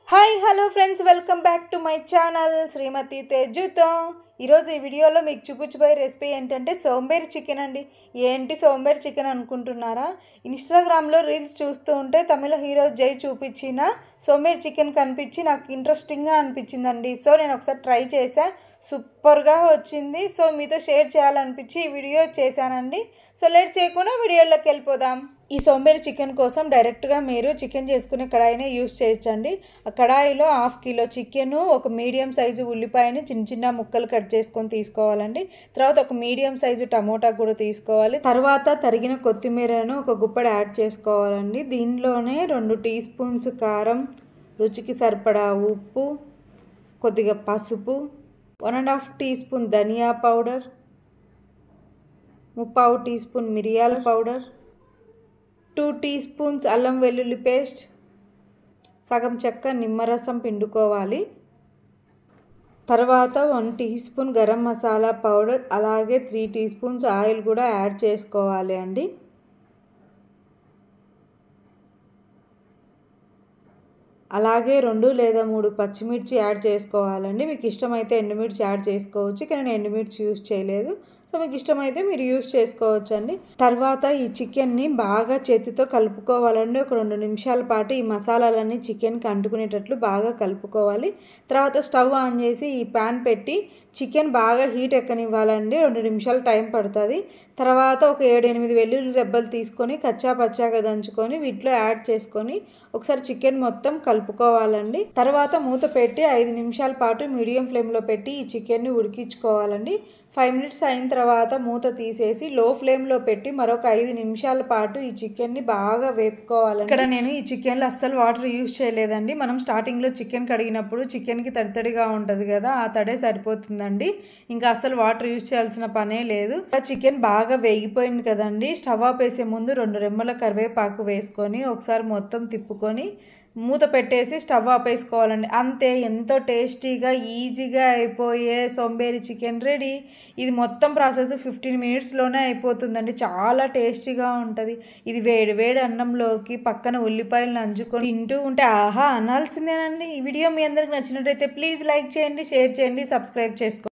Hi hello friends, welcome back to my channel Srimathi తేజుతో. ఈరోజు ఈ వీడియోలో మీకు చూపించబోయే రెసిపీ ఏంటంటే సోంబేరి చికెన్ అండి. ఏంటి సోంబేరి చికెన్ అనుకుంటున్నారా? ఇన్స్టాగ్రామ్లో రీల్స్ చూస్తూ ఉంటే తమిళ హీరో జై చూపించిన సోంబేరి చికెన్ కనిపించి నాకు ఇంట్రెస్టింగ్గా అనిపించిందండి. సో నేను ఒకసారి ట్రై చేశా, సూపర్గా వచ్చింది. సో మీతో షేర్ చేయాలనిపించి ఈ వీడియో చేశానండి. సో లేట్ చేయకుండా వీడియోలోకి వెళ్ళిపోదాం. ఈ సోంబేరి చికెన్ కోసం డైరెక్ట్గా మీరు చికెన్ చేసుకునే కడాయినే యూస్ చేయొచ్చండి. ఆ కడాయిలో 1/2 కిలో చికెన్, ఒక మీడియం సైజు ఉల్లిపాయని చిన్న చిన్న ముక్కలు కట్ చేసుకొని తీసుకోవాలండి. తర్వాత ఒక మీడియం సైజు టమోటా కూడా తీసుకోవాలి. తర్వాత తరిగిన కొత్తిమీరను ఒక గుప్పెడు యాడ్ చేసుకోవాలండి. దీనిలోనే 2 టీ స్పూన్స్ కారం, రుచికి సరిపడా ఉప్పు, కొద్దిగా పసుపు, 1.5 టీ స్పూన్ ధనియా పౌడర్, 3/4 టీ స్పూన్ మిరియాల పౌడర్, 2 టీ స్పూన్స్ అల్లం వెల్లుల్లి పేస్ట్, సగం చెక్క నిమ్మరసం పిండుకోవాలి. తర్వాత 1 teaspoon garam masala powder, అలాగే 3 టీ స్పూన్స్ ఆయిల్ కూడా యాడ్ చేసుకోవాలి అండి. అలాగే 2 లేదా 3 పచ్చిమిర్చి యాడ్ చేసుకోవాలండి. మీకు ఇష్టమైతే ఎండుమిర్చి యాడ్ చేసుకోవచ్చు, కానీ నేను ఎండుమిర్చి యూస్ చేయలేదు. సో మీకు ఇష్టమైతే మీరు యూస్ చేసుకోవచ్చు అండి. తర్వాత ఈ చికెన్ని బాగా చేతితో కలుపుకోవాలండి. ఒక 2 నిమిషాల పాటు ఈ మసాలాలన్నీ చికెన్కి అంటుకునేటట్లు బాగా కలుపుకోవాలి. తర్వాత స్టవ్ ఆన్ చేసి ఈ ప్యాన్ పెట్టి చికెన్ బాగా హీట్ ఎక్కనివ్వాలండి. 2 నిమిషాలు టైం పడుతుంది. తర్వాత ఒక 7-8 వెల్లుల్లి రెబ్బలు తీసుకొని కచ్చా పచ్చాగా దంచుకొని వీటిలో యాడ్ చేసుకొని ఒకసారి చికెన్ మొత్తం కలుపుకోవాలండి. తర్వాత మూత పెట్టి 5 నిమిషాల పాటు మీడియం ఫ్లేమ్లో పెట్టి ఈ చికెన్ని ఉడికించుకోవాలండి. 5 మినిట్స్ అయిన తర్వాత మూత తీసేసి లో ఫ్లేమ్లో పెట్టి మరొక 5 నిమిషాల పాటు ఈ చికెన్ని బాగా వేపుకోవాలండి. ఇక్కడ నేను ఈ చికెన్లో అస్సలు వాటర్ యూజ్ చేయలేదండి. మనం స్టార్టింగ్లో చికెన్ కడిగినప్పుడు చికెన్కి తడిగా ఉంటుంది కదా, ఆ తడే సరిపోతుందండి. ఇంకా అస్సలు వాటర్ యూజ్ చేయాల్సిన పనే లేదు. చికెన్ బాగా వేగిపోయింది కదండి. స్టవ్ ఆపేసే ముందు 2 రెమ్మల కరివేపాకు వేసుకొని ఒకసారి మొత్తం తిప్పుకొని మూత పెట్టేసి స్టవ్ ఆపేసుకోవాలండి. అంతే, ఎంతో టేస్టీగా ఈజీగా అయిపోయే సోంబేరి చికెన్ రెడీ. ఇది మొత్తం ప్రాసెస్ 15 మినిట్స్లోనే అయిపోతుందండి. చాలా టేస్టీగా ఉంటుంది. ఇది వేడి వేడి అన్నంలోకి పక్కన ఉల్లిపాయలు నంచుకొని తింటూ ఉంటే ఆహా అనాల్సిందేనండి. ఈ వీడియో మీ అందరికి నచ్చినట్టయితే ప్లీజ్ లైక్ చేయండి, షేర్ చేయండి, సబ్స్క్రైబ్ చేసుకోండి.